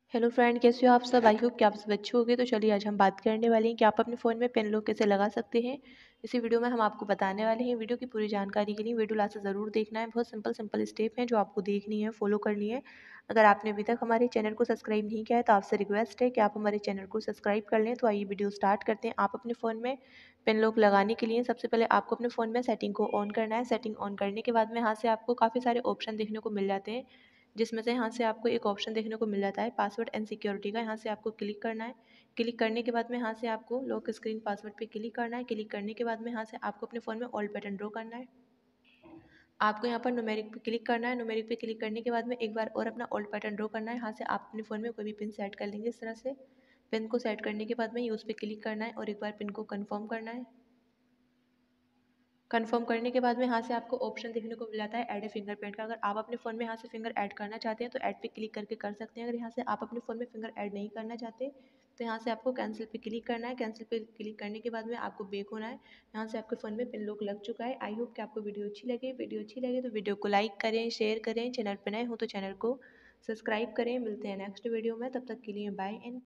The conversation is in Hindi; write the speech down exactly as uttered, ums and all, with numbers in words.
हेलो फ्रेंड, कैसे हो आप सब। आई होप कि आप सब अच्छे होंगे। तो चलिए आज हम बात करने वाले हैं कि आप अपने फ़ोन में पेन लॉक कैसे लगा सकते हैं। इसी वीडियो में हम आपको बताने वाले हैं। वीडियो की पूरी जानकारी के लिए वीडियो लास्ट तक ज़रूर देखना है। बहुत सिंपल सिंपल स्टेप हैं जो आपको देखनी है, फॉलो करनी है। अगर आपने अभी तक हमारे चैनल को सब्सक्राइब नहीं किया है तो आपसे रिक्वेस्ट है कि आप हमारे चैनल को सब्सक्राइब कर लें। तो आइए वीडियो स्टार्ट करते हैं। आप अपने फ़ोन में पेन लॉक लगाने के लिए सबसे पहले आपको अपने फ़ोन में सेटिंग को ऑन करना है। सेटिंग ऑन करने के बाद में यहाँ से आपको काफ़ी सारे ऑप्शन देखने को मिल जाते हैं, जिसमें से यहाँ से आपको एक ऑप्शन देखने को मिल जाता है पासवर्ड एंड सिक्योरिटी का। यहाँ से आपको क्लिक करना है। क्लिक करने के बाद में यहाँ से आपको लॉक स्क्रीन पासवर्ड पे क्लिक करना है। क्लिक करने के बाद में यहाँ से आपको अपने फ़ोन में ऑल बटन ड्रॉ करना है। आपको यहाँ पर न्यूमेरिक पे क्लिक करना है। न्यूमेरिक पे क्लिक करने के बाद में एक बार और अपना ऑल्ट बटन ड्रॉ करना है। यहाँ से आप अपने फ़ोन में कोई भी पिन सेट कर लेंगे। इस तरह से पिन को सेट करने के बाद में यूज़ पे क्लिक करना है और एक बार पिन को कन्फर्म करना है। कंफर्म करने के बाद में यहाँ से आपको ऑप्शन देखने को मिल जाता है ऐड ए फिंगरप्रिंट का। अगर आप अपने फ़ोन में यहाँ से फिंगर ऐड करना चाहते हैं तो ऐड पे क्लिक करके कर सकते हैं। अगर यहाँ से आप अपने फ़ोन में फिंगर ऐड नहीं करना चाहते तो यहाँ से आपको कैंसिल पे क्लिक करना है। कैंसिल पे क्लिक करने के बाद में आपको बैक होना है। यहाँ से आपके फ़ोन में पिन लॉक लग चुका है। आई होप कि आपको वीडियो अच्छी लगे। वीडियो अच्छी लगे तो वीडियो को लाइक करें, शेयर करें। चैनल पर नए हो तो चैनल को सब्सक्राइब करें। मिलते हैं नेक्स्ट वीडियो में, तब तक के लिए बाय एंड